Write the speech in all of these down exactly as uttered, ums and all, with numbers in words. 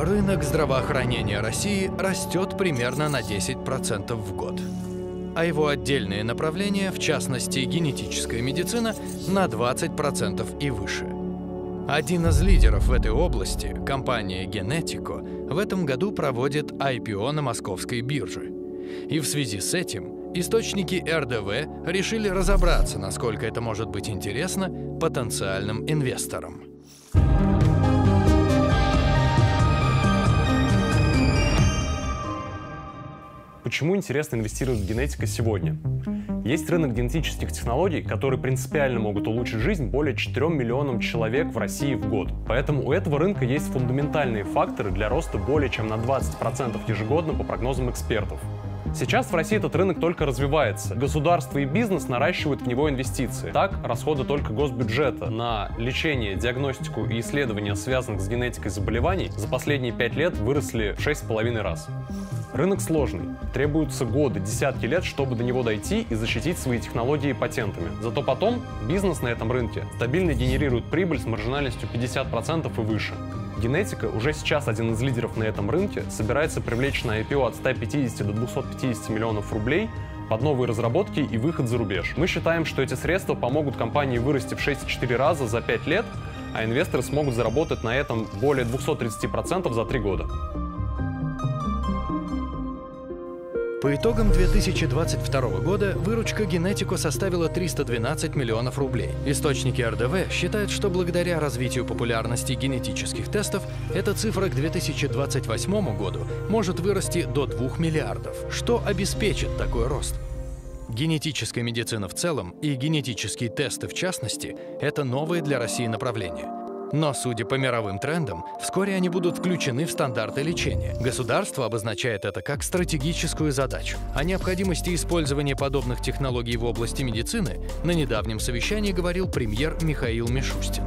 Рынок здравоохранения России растет примерно на десять процентов в год. А его отдельные направления, в частности генетическая медицина, на двадцать процентов и выше. Один из лидеров в этой области, компания Genetico, в этом году проводит ай пи о на московской бирже. И в связи с этим источники эр дэ вэ решили разобраться, насколько это может быть интересно потенциальным инвесторам. Почему интересно инвестировать в Genetico сегодня? Есть рынок генетических технологий, которые принципиально могут улучшить жизнь более четырём миллионам человек в России в год. Поэтому у этого рынка есть фундаментальные факторы для роста более чем на двадцать процентов ежегодно по прогнозам экспертов. Сейчас в России этот рынок только развивается. Государство и бизнес наращивают в него инвестиции. Так, расходы только госбюджета на лечение, диагностику и исследования, связанных с генетикой заболеваний, за последние пять лет выросли в шесть с половиной раз. Рынок сложный. Требуются годы, десятки лет, чтобы до него дойти и защитить свои технологии патентами. Зато потом бизнес на этом рынке стабильно генерирует прибыль с маржинальностью пятьдесят процентов и выше. Genetico уже сейчас один из лидеров на этом рынке, собирается привлечь на ай пи о от ста пятидесяти до двухсот пятидесяти миллионов рублей под новые разработки и выход за рубеж. Мы считаем, что эти средства помогут компании вырасти в шесть и четыре раза за пять лет, а инвесторы смогут заработать на этом более двухсот тридцати процентов за три года. По итогам две тысячи двадцать второго года выручка Genetico составила триста двенадцать миллионов рублей. Источники эр дэ вэ считают, что благодаря развитию популярности генетических тестов эта цифра к две тысячи двадцать восьмому году может вырасти до двух миллиардов. Что обеспечит такой рост? Генетическая медицина в целом и генетические тесты в частности – это новые для России направления. Но, судя по мировым трендам, вскоре они будут включены в стандарты лечения. Государство обозначает это как стратегическую задачу. О необходимости использования подобных технологий в области медицины на недавнем совещании говорил премьер Михаил Мишустин.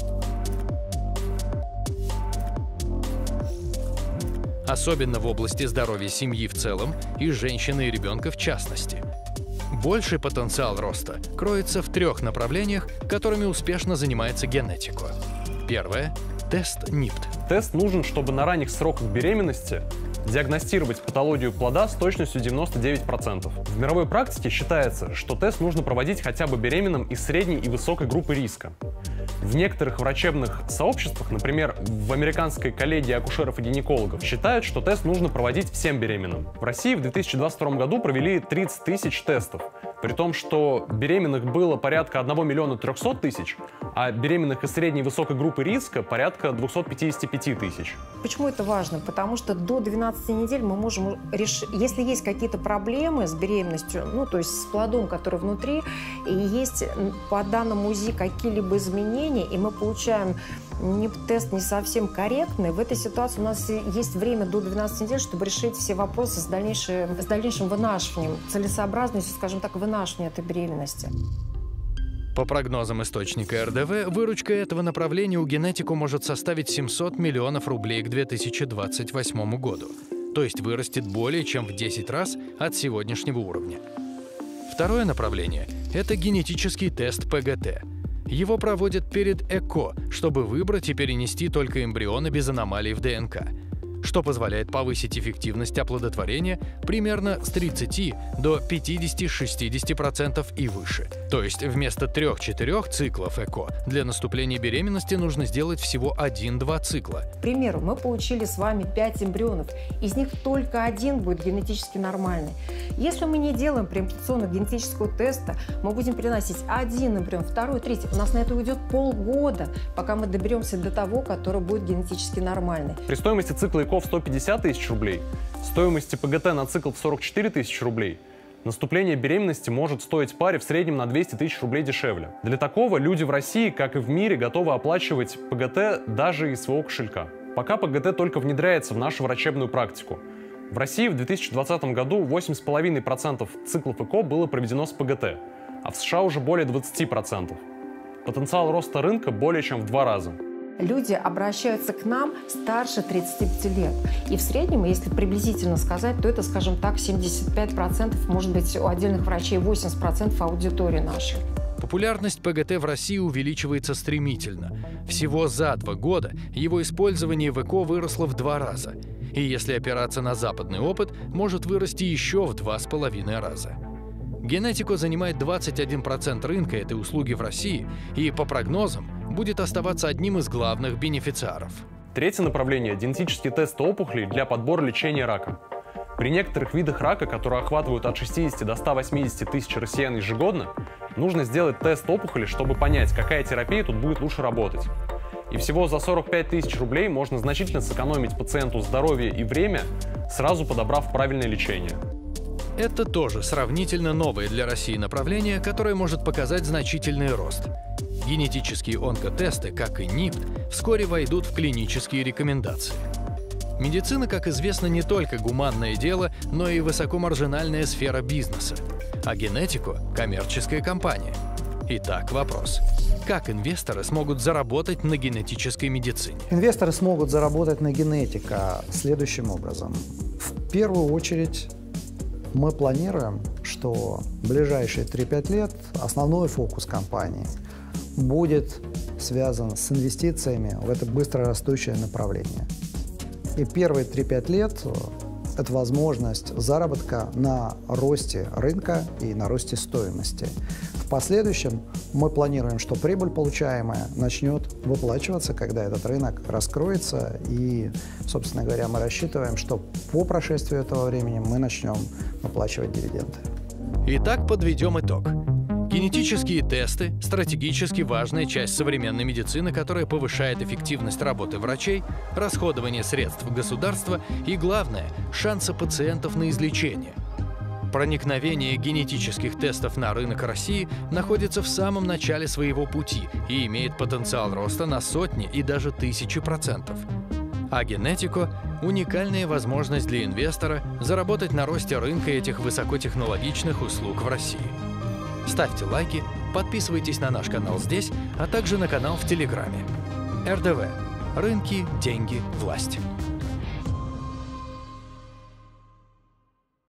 Особенно в области здоровья семьи в целом и женщины и ребенка в частности. Больший потенциал роста кроется в трех направлениях, которыми успешно занимается Genetico. Первое – тест нип т. Тест нужен, чтобы на ранних сроках беременности диагностировать патологию плода с точностью девяноста девяти процентов. В мировой практике считается, что тест нужно проводить хотя бы беременным из средней и высокой группы риска. В некоторых врачебных сообществах, например, в Американской коллегии акушеров и гинекологов, считают, что тест нужно проводить всем беременным. В России в две тысячи двадцать втором году провели тридцать тысяч тестов, при том, что беременных было порядка одного миллиона трёхсот тысяч, а беременных из средней и высокой группы риска порядка двухсот пятидесяти пяти тысяч. Почему это важно? Потому что до двенадцати недель мы можем решить, если есть какие-то проблемы с беременностью, ну то есть с плодом, который внутри, и есть по данному УЗИ какие-либо изменения, и мы получаем нип т-тест не совсем корректный, в этой ситуации у нас есть время до двенадцати недель, чтобы решить все вопросы с дальнейшим, с дальнейшим вынашиванием, целесообразностью, скажем так, вынашивания этой беременности. По прогнозам источника эр дэ вэ, выручка этого направления у Genetico может составить семьсот миллионов рублей к две тысячи двадцать восьмому году, то есть вырастет более чем в десять раз от сегодняшнего уровня. Второе направление – это генетический тест пэ гэ тэ. Его проводят перед ЭКО, чтобы выбрать и перенести только эмбрионы без аномалий в дэ эн ка, что позволяет повысить эффективность оплодотворения примерно с тридцати до пятидесяти-шестидесяти процентов и выше. То есть вместо трех-четырех циклов ЭКО для наступления беременности нужно сделать всего один-два цикла. К примеру, мы получили с вами пять эмбрионов, из них только один будет генетически нормальный. Если мы не делаем преимплантационного генетического теста, мы будем переносить один эмбрион, второй, третий. У нас на это уйдет полгода, пока мы доберемся до того, который будет генетически нормальный. При стоимости цикла ЭКО в сто пятьдесят тысяч рублей, стоимости пэ гэ тэ на цикл в сорок четыре тысячи рублей, наступление беременности может стоить паре в среднем на двести тысяч рублей дешевле. Для такого люди в России, как и в мире, готовы оплачивать пэ гэ тэ даже из своего кошелька. Пока пэ гэ тэ только внедряется в нашу врачебную практику. В России в две тысячи двадцатом году восемь с половиной процентов циклов ЭКО было проведено с пэ гэ тэ, а в США уже более двадцати процентов. Потенциал роста рынка более чем в два раза. Люди обращаются к нам старше тридцати пяти лет. И в среднем, если приблизительно сказать, то это, скажем так, семьдесят пять процентов, может быть, у отдельных врачей восемьдесят процентов аудитории нашей. Популярность ПГТ в России увеличивается стремительно. Всего за два года его использование в ЭКО выросло в два раза. И если опираться на западный опыт, может вырасти еще в два с половиной раза. Генетико занимает двадцать один процент рынка этой услуги в России и, по прогнозам, будет оставаться одним из главных бенефициаров. Третье направление – генетические тесты опухолей для подбора лечения рака. При некоторых видах рака, которые охватывают от шестидесяти до ста восьмидесяти тысяч россиян ежегодно, нужно сделать тест опухоли, чтобы понять, какая терапия тут будет лучше работать. И всего за сорок пять тысяч рублей можно значительно сэкономить пациенту здоровье и время, сразу подобрав правильное лечение. Это тоже сравнительно новое для России направление, которое может показать значительный рост. Генетические онкотесты, как и НИПТ, вскоре войдут в клинические рекомендации. Медицина, как известно, не только гуманное дело, но и высокомаржинальная сфера бизнеса. А Генетико – коммерческая компания. Итак, вопрос. Как инвесторы смогут заработать на генетической медицине? Инвесторы смогут заработать на генетика следующим образом. В первую очередь мы планируем, что в ближайшие три-пять лет основной фокус компании будет связан с инвестициями в это быстрорастущее направление. И первые три-пять лет – это возможность заработка на росте рынка и на росте стоимости. В последующем мы планируем, что прибыль, получаемая, начнет выплачиваться, когда этот рынок раскроется. И, собственно говоря, мы рассчитываем, что по прошествии этого времени мы начнем выплачивать дивиденды. Итак, подведем итог. Генетические тесты – стратегически важная часть современной медицины, которая повышает эффективность работы врачей, расходование средств государства и, главное, шансы пациентов на излечение. Проникновение генетических тестов на рынок России находится в самом начале своего пути и имеет потенциал роста на сотни и даже тысячи процентов. А Генетико – уникальная возможность для инвестора заработать на росте рынка этих высокотехнологичных услуг в России. Ставьте лайки, подписывайтесь на наш канал здесь, а также на канал в Телеграме. эр дэ вэ. Рынки, деньги, власть.